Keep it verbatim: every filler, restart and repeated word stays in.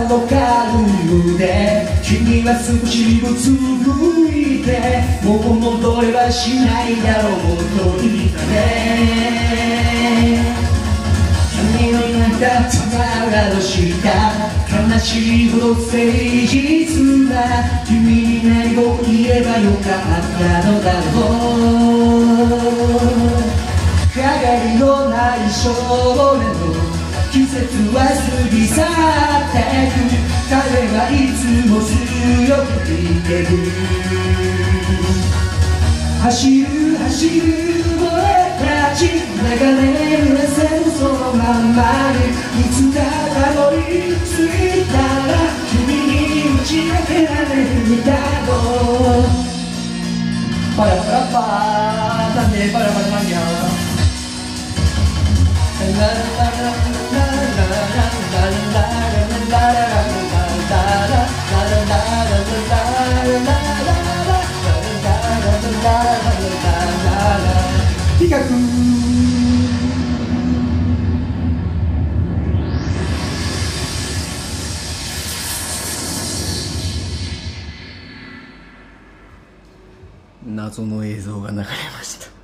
の軽で君は少しうつむいてもう戻れはしないだろうと言ったね君のいなかったのした悲しいほど誠実な君に何を言えばよかったのだろう鏡のない少年の季節は過ぎ去ってく彼はいつも強く生きてる走る走る俺たち流れる汗もそのままにいつかたどり着いたら君に打ち明けられるだろうパラパラパーなんでパラパラなんやピカク謎の映像が流れました。